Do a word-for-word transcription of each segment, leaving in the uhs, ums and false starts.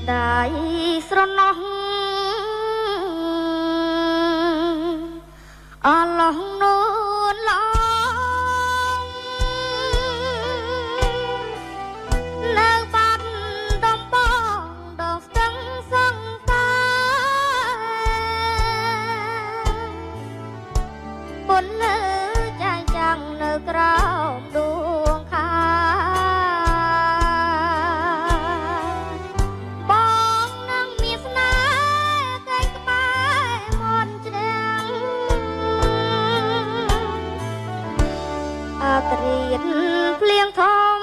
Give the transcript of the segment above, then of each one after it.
ដៃស្រណោះអឡោះនូនឡងនៅបាត់ដំបងដល់ស្ទឹងសង្ការបុនលើចាញ់ចាំងនៅក្រោមដួងខាបងនឹងមានស្នេហ៍កែក្បែរមន់ជ្រាំងអាក្រៀតភ្លៀងធំ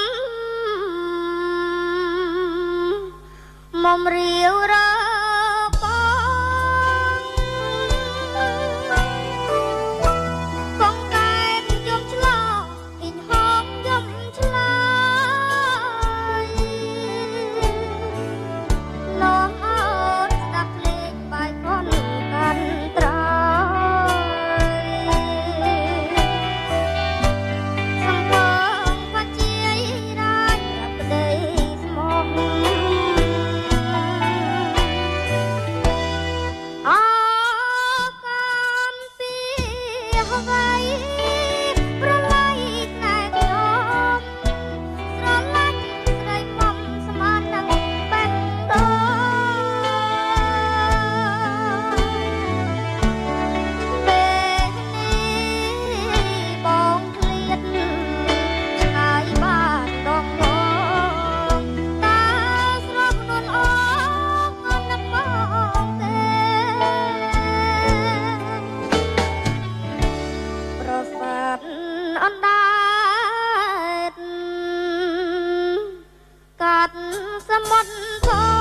មុំរាវរបងកងកែបយំឆ្លងអ៊ីងហងយំឆ្លើយលោកអូនស្ដាប់ភ្លេងបាយកូនកាន់ត្រយសំពងបាជាយរាយប្តីស្មោះអកាន់ពីអ្វីប្រឡ័យខ្នែខ្ញុំស្រឡាញ់ស្រីមុំស្មាននឹងបេះដូងពេលនេះបងឃ្លាតឆ្ងាយបានដងដងតាស្រស់នួនអងអត់នឹកបងទេប្រសាទអណ្ដែតកាត់សមុទ្រធំ